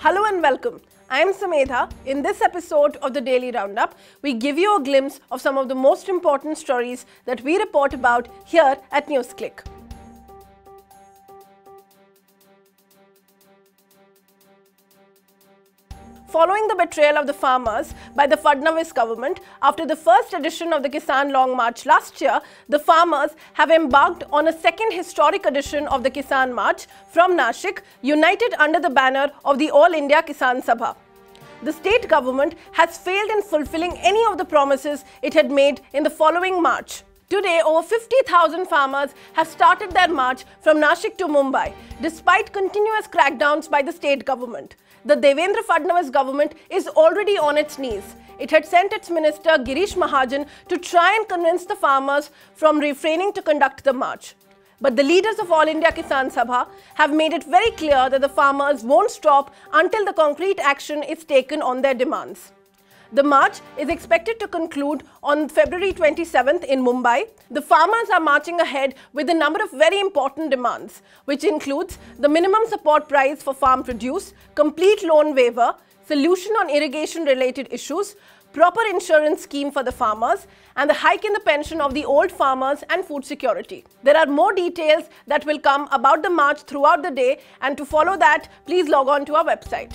Hello and welcome. I am Samedha. In this episode of the Daily Roundup, we give you a glimpse of some of the most important stories that we report about here at Newsclick. Following the betrayal of the farmers by the Fadnavis government after the first edition of the Kisan Long March last year, the farmers have embarked on a second historic edition of the Kisan March from Nashik, united under the banner of the All India Kisan Sabha. The state government has failed in fulfilling any of the promises it had made in the following march. Today, over 50,000 farmers have started their march from Nashik to Mumbai, despite continuous crackdowns by the state government. The Devendra Fadnavis government is already on its knees. It had sent its minister Girish Mahajan to try and convince the farmers from refraining to conduct the march. But the leaders of All India Kisan Sabha have made it very clear that the farmers won't stop until the concrete action is taken on their demands. The march is expected to conclude on February 27th in Mumbai. The farmers are marching ahead with a number of very important demands, which includes the minimum support price for farm produce, complete loan waiver, solution on irrigation-related issues, proper insurance scheme for the farmers, and the hike in the pension of the old farmers and food security. There are more details that will come about the march throughout the day, and to follow that, please log on to our website.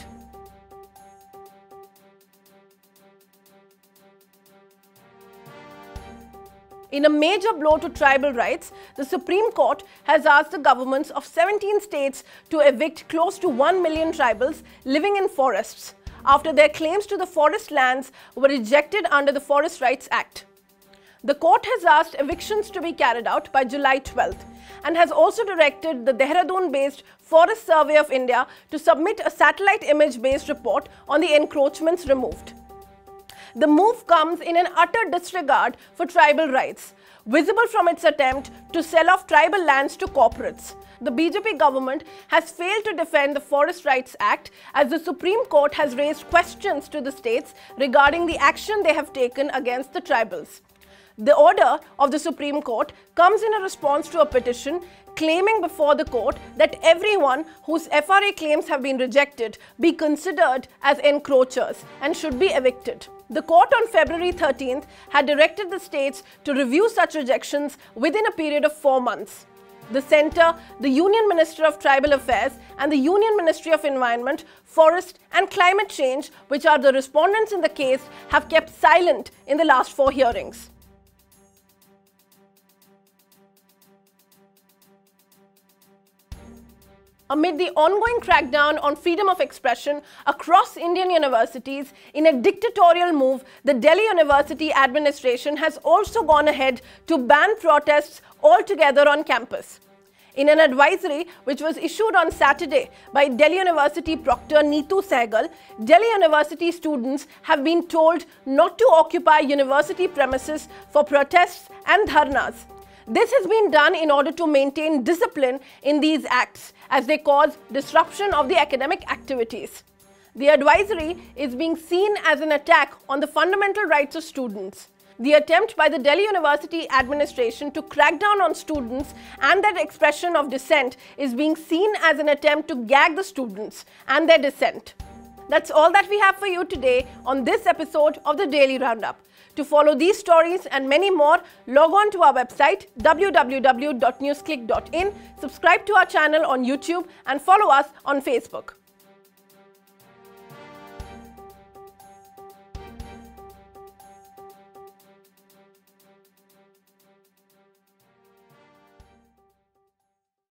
In a major blow to tribal rights, the Supreme Court has asked the governments of 17 states to evict close to 1 million tribals living in forests after their claims to the forest lands were rejected under the Forest Rights Act. The court has asked evictions to be carried out by July 12th and has also directed the Dehradun-based Forest Survey of India to submit a satellite image-based report on the encroachments removed. The move comes in an utter disregard for tribal rights, visible from its attempt to sell off tribal lands to corporates. The BJP government has failed to defend the Forest Rights Act as the Supreme Court has raised questions to the states regarding the action they have taken against the tribals. The order of the Supreme Court comes in a response to a petition claiming before the court that everyone whose FRA claims have been rejected be considered as encroachers and should be evicted. The court on February 13th had directed the states to review such rejections within a period of 4 months. The Centre, the Union Minister of Tribal Affairs and the Union Ministry of Environment, Forest and Climate Change, which are the respondents in the case, have kept silent in the last 4 hearings. Amid the ongoing crackdown on freedom of expression across Indian universities, in a dictatorial move, the Delhi University administration has also gone ahead to ban protests altogether on campus. In an advisory which was issued on Saturday by Delhi University Proctor Neetu Sehgal, Delhi University students have been told not to occupy university premises for protests and dharnas. This has been done in order to maintain discipline in these acts as they cause disruption of the academic activities. The advisory is being seen as an attack on the fundamental rights of students. The attempt by the Delhi University administration to crack down on students and their expression of dissent is being seen as an attempt to gag the students and their dissent. That's all that we have for you today on this episode of the Daily Roundup. To follow these stories and many more, log on to our website www.newsclick.in, subscribe to our channel on YouTube and follow us on Facebook.